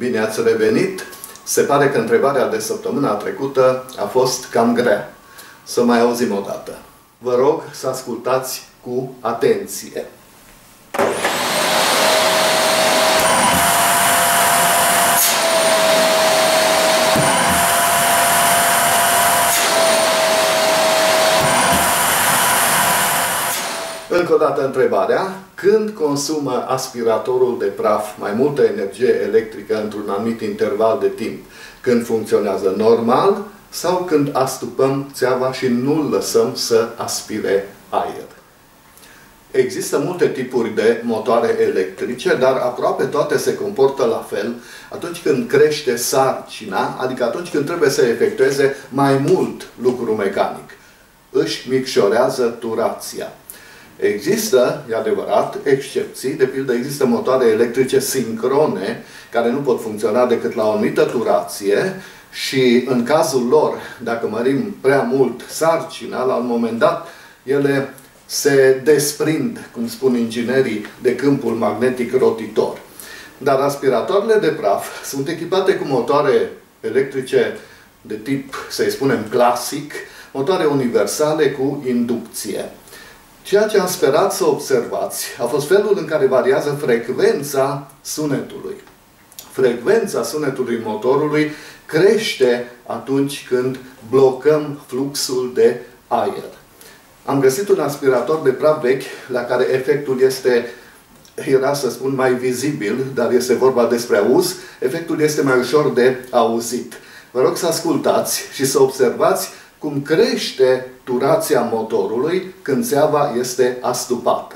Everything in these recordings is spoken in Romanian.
Bine ați revenit! Se pare că întrebarea de săptămâna trecută a fost cam grea. Să mai auzim o dată. Vă rog să ascultați cu atenție. Încă o dată întrebarea: când consumă aspiratorul de praf mai multă energie electrică într-un anumit interval de timp? Când funcționează normal sau când astupăm țeava și nu-l lăsăm să aspire aer? Există multe tipuri de motoare electrice, dar aproape toate se comportă la fel atunci când crește sarcina, adică atunci când trebuie să efectueze mai mult lucru mecanic. Își micșorează turația. Există, e adevărat, excepții. De pildă, există motoare electrice sincrone care nu pot funcționa decât la o anumită turație și în cazul lor, dacă mărim prea mult sarcina, la un moment dat ele se desprind, cum spun inginerii, de câmpul magnetic rotitor. Dar aspiratoarele de praf sunt echipate cu motoare electrice de tip, să-i spunem, clasic, motoare universale cu inducție. Ceea ce am sperat să observați a fost felul în care variază frecvența sunetului. Frecvența sunetului motorului crește atunci când blocăm fluxul de aer. Am găsit un aspirator de praf vechi la care efectul era, să spun, mai vizibil, dar este vorba despre auz. Efectul este mai ușor de auzit. Vă rog să ascultați și să observați cum crește turația motorului când țeava este astupată.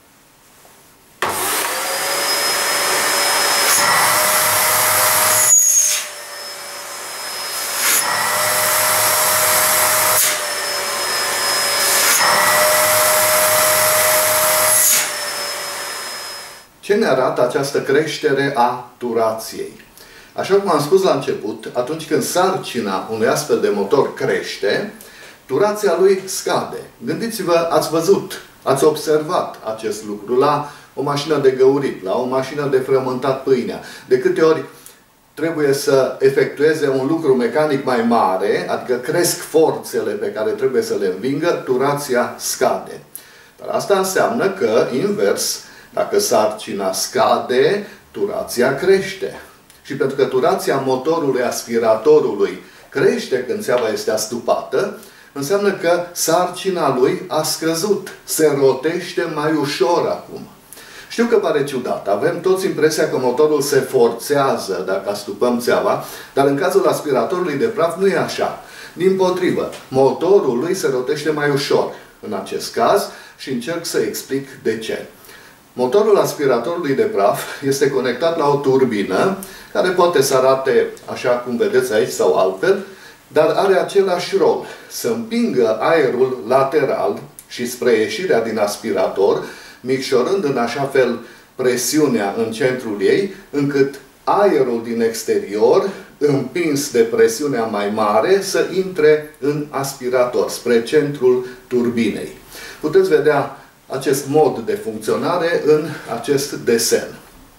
Ce ne arată această creștere a turației? Așa cum am spus la început, atunci când sarcina unui astfel de motor crește, turația lui scade. Gândiți-vă, ați văzut, ați observat acest lucru la o mașină de găurit, la o mașină de frământat pâinea. De câte ori trebuie să efectueze un lucru mecanic mai mare, adică cresc forțele pe care trebuie să le învingă, turația scade. Dar asta înseamnă că, invers, dacă sarcina scade, turația crește. Și pentru că turația motorului aspiratorului crește când țeava este astupată, înseamnă că sarcina lui a scăzut, se rotește mai ușor acum. Știu că pare ciudat, avem toți impresia că motorul se forțează dacă astupăm țeava, dar în cazul aspiratorului de praf nu e așa. Dimpotrivă, motorul lui se rotește mai ușor în acest caz și încerc să explic de ce. Motorul aspiratorului de praf este conectat la o turbină care poate să arate așa cum vedeți aici sau altfel, dar are același rol: să împingă aerul lateral și spre ieșirea din aspirator, micșorând în așa fel presiunea în centrul ei, încât aerul din exterior, împins de presiunea mai mare, să intre în aspirator, spre centrul turbinei. Puteți vedea acest mod de funcționare în acest desen.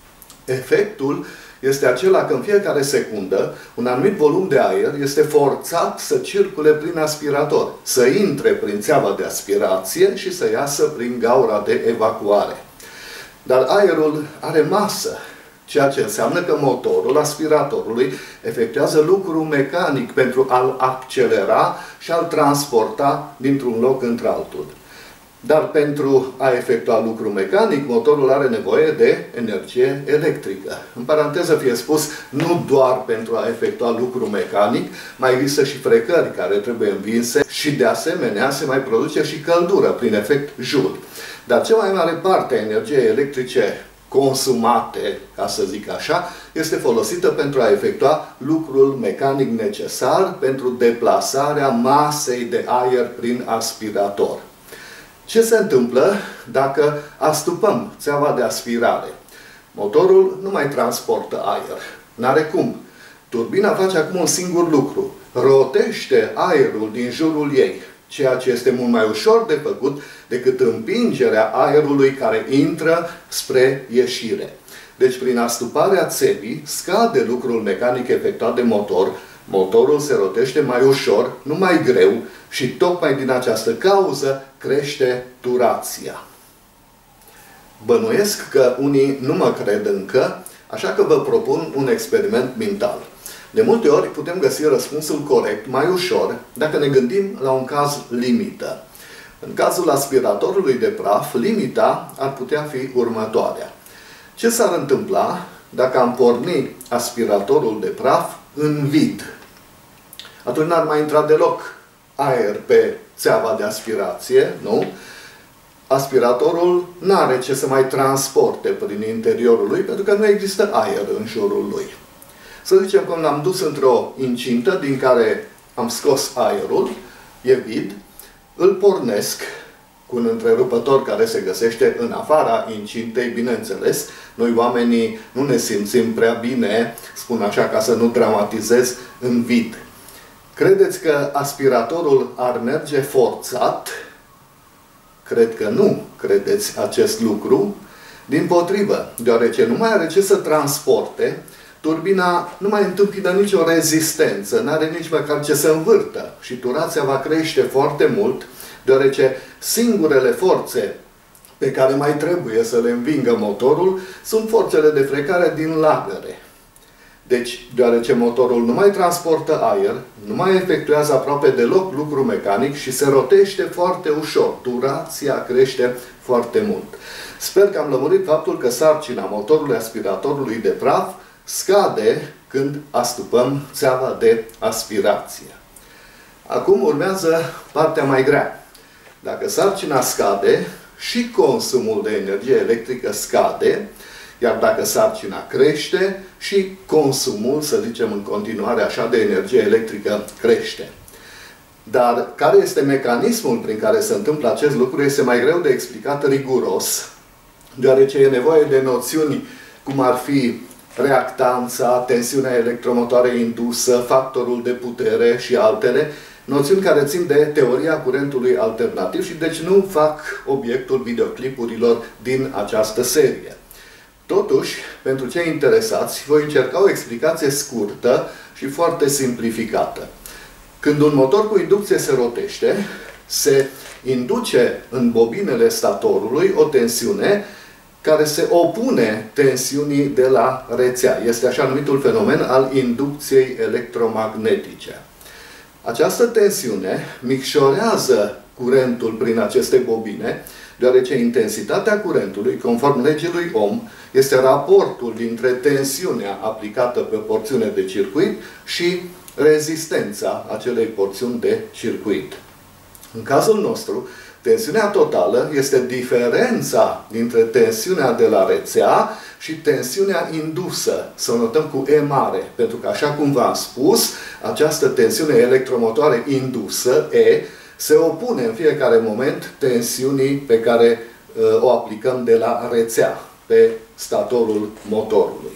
Efectul este acela că în fiecare secundă un anumit volum de aer este forțat să circule prin aspirator, să intre prin țeava de aspirație și să iasă prin gaura de evacuare. Dar aerul are masă, ceea ce înseamnă că motorul aspiratorului efectuează lucru mecanic pentru a-l accelera și a-l transporta dintr-un loc într-altul. Dar pentru a efectua lucru mecanic, motorul are nevoie de energie electrică. În paranteză fie spus, nu doar pentru a efectua lucru mecanic, mai există și frecări care trebuie învinse și de asemenea se mai produce și căldură prin efect Joule. Dar cea mai mare parte a energiei electrice consumate, ca să zic așa, este folosită pentru a efectua lucrul mecanic necesar pentru deplasarea masei de aer prin aspirator. Ce se întâmplă dacă astupăm țeava de aspirare? Motorul nu mai transportă aer. N-are cum. Turbina face acum un singur lucru: rotește aerul din jurul ei, ceea ce este mult mai ușor de făcut decât împingerea aerului care intră spre ieșire. Deci, prin astuparea țevii, scade lucrul mecanic efectuat de motor, motorul se rotește mai ușor, nu mai greu și tocmai din această cauză crește durația. Bănuiesc că unii nu mă cred încă, așa că vă propun un experiment mental. De multe ori putem găsi răspunsul corect mai ușor dacă ne gândim la un caz limită. În cazul aspiratorului de praf, limita ar putea fi următoarea. Ce s-ar întâmpla dacă am porni aspiratorul de praf în vid? Atunci n-ar mai intra deloc aer pe țeava de aspirație, nu? Aspiratorul nu are ce să mai transporte prin interiorul lui, pentru că nu există aer în jurul lui. Să zicem că l-am dus într-o incintă din care am scos aerul, e vid, îl pornesc cu un întrerupător care se găsește în afara incintei, bineînțeles. Noi oamenii nu ne simțim prea bine, spun așa ca să nu dramatizez, în vid. Credeți că aspiratorul ar merge forțat? Cred că nu credeți acest lucru. Dimpotrivă, deoarece nu mai are ce să transporte, turbina nu mai întâmpină nicio rezistență, nu are nici măcar ce să învârtă și durația va crește foarte mult, deoarece singurele forțe pe care mai trebuie să le învingă motorul sunt forțele de frecare din lagăre. Deci, deoarece motorul nu mai transportă aer, nu mai efectuează aproape deloc lucru mecanic și se rotește foarte ușor, durația crește foarte mult. Sper că am lămurit faptul că sarcina motorului aspiratorului de praf scade când astupăm țeava de aspirație. Acum urmează partea mai grea. Dacă sarcina scade, și consumul de energie electrică scade, iar dacă sarcina crește, și consumul, să zicem în continuare așa, de energie electrică crește. Dar care este mecanismul prin care se întâmplă acest lucru este mai greu de explicat riguros, deoarece e nevoie de noțiuni cum ar fi reactanța, tensiunea electromotoare indusă, factorul de putere și altele, noțiuni care țin de teoria curentului alternativ și deci nu fac obiectul videoclipurilor din această serie. Totuși, pentru cei interesați, voi încerca o explicație scurtă și foarte simplificată. Când un motor cu inducție se rotește, se induce în bobinele statorului o tensiune care se opune tensiunii de la rețea. Este așa numitul fenomen al inducției electromagnetice. Această tensiune micșorează curentul prin aceste bobine, deoarece intensitatea curentului, conform legii lui Ohm, este raportul dintre tensiunea aplicată pe porțiune de circuit și rezistența acelei porțiuni de circuit. În cazul nostru, tensiunea totală este diferența dintre tensiunea de la rețea și tensiunea indusă. Să o notăm cu E mare, pentru că, așa cum v-am spus, această tensiune electromotoare indusă, E, se opune în fiecare moment tensiunii pe care o aplicăm de la rețea, pe statorul motorului.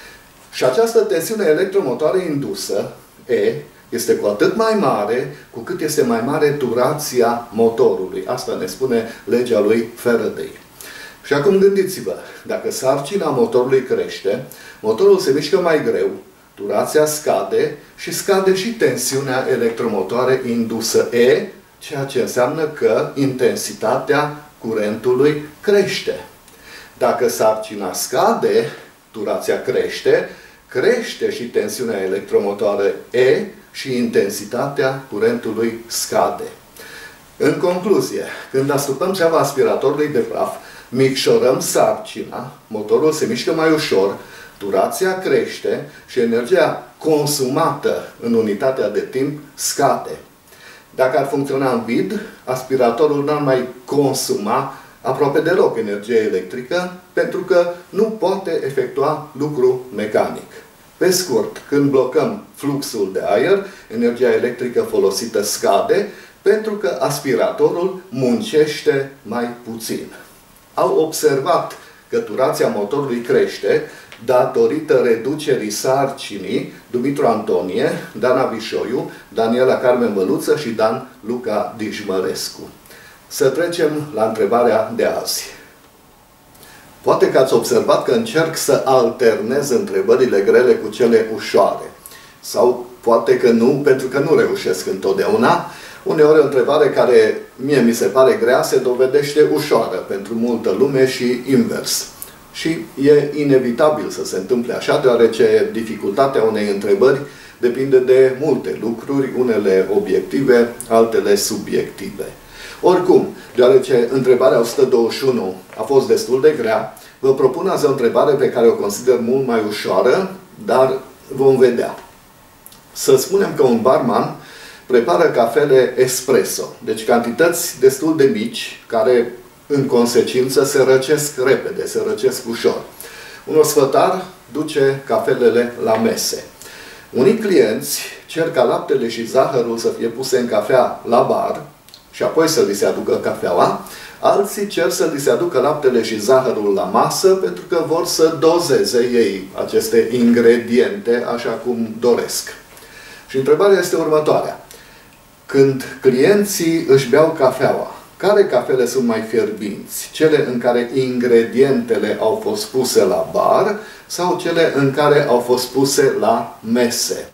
Și această tensiune electromotoare indusă, E, este cu atât mai mare cu cât este mai mare durația motorului. Asta ne spune legea lui Faraday. Și acum gândiți-vă, dacă sarcina motorului crește, motorul se mișcă mai greu, durația scade și scade și tensiunea electromotoare indusă E, ceea ce înseamnă că intensitatea curentului crește. Dacă sarcina scade, durația crește, crește și tensiunea electromotoare E și intensitatea curentului scade. În concluzie, când astupăm țeava aspiratorului de praf, micșorăm sarcina, motorul se mișcă mai ușor, durația crește și energia consumată în unitatea de timp scade. Dacă ar funcționa în vid, aspiratorul n-ar mai consuma aproape deloc energie electrică, pentru că nu poate efectua lucru mecanic. Pe scurt, când blocăm fluxul de aer, energia electrică folosită scade, pentru că aspiratorul muncește mai puțin. Au observat că durația motorului crește datorită reducerii sarcinii Dumitru Antonie, Dana Vișoiu, Daniela Carmen Băluță și Dan Luca Dijmărescu. Să trecem la întrebarea de azi. Poate că ați observat că încerc să alternez întrebările grele cu cele ușoare. Sau poate că nu, pentru că nu reușesc întotdeauna. Uneori o întrebare care mie mi se pare grea se dovedește ușoară pentru multă lume și invers. Și e inevitabil să se întâmple așa, deoarece dificultatea unei întrebări depinde de multe lucruri, unele obiective, altele subiective. Oricum, deoarece întrebarea 121 a fost destul de grea, vă propun azi o întrebare pe care o consider mult mai ușoară, dar vom vedea. Să spunem că un barman prepară cafele espresso, deci cantități destul de mici, care în consecință se răcesc repede, se răcesc ușor. Un ospătar duce cafelele la mese. Unii clienți cer ca laptele și zahărul să fie puse în cafea la bar și apoi să li se aducă cafeaua. Alții cer să li se aducă laptele și zahărul la masă pentru că vor să dozeze ei aceste ingrediente așa cum doresc. Și întrebarea este următoarea. Când clienții își beau cafeaua, care cafele sunt mai fierbinți? Cele în care ingredientele au fost puse la bar sau cele în care au fost puse la mese?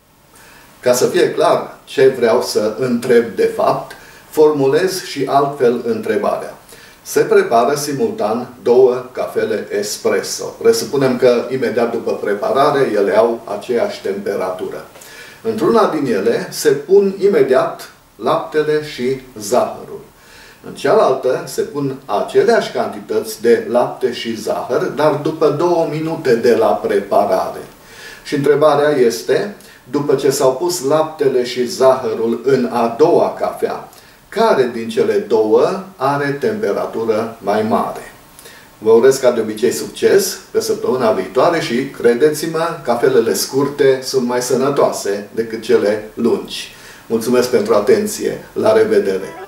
Ca să fie clar ce vreau să întreb de fapt, formulez și altfel întrebarea. Se prepară simultan două cafele espresso. Presupunem că imediat după preparare ele au aceeași temperatură. Într-una din ele se pun imediat laptele și zahărul. În cealaltă se pun aceleași cantități de lapte și zahăr, dar după 2 minute de la preparare. Și întrebarea este, după ce s-au pus laptele și zahărul în a doua cafea, care din cele două are temperatură mai mare? Vă urez ca de obicei succes pe săptămâna viitoare și, credeți-mă, cafelele scurte sunt mai sănătoase decât cele lungi. Mulțumesc pentru atenție! La revedere!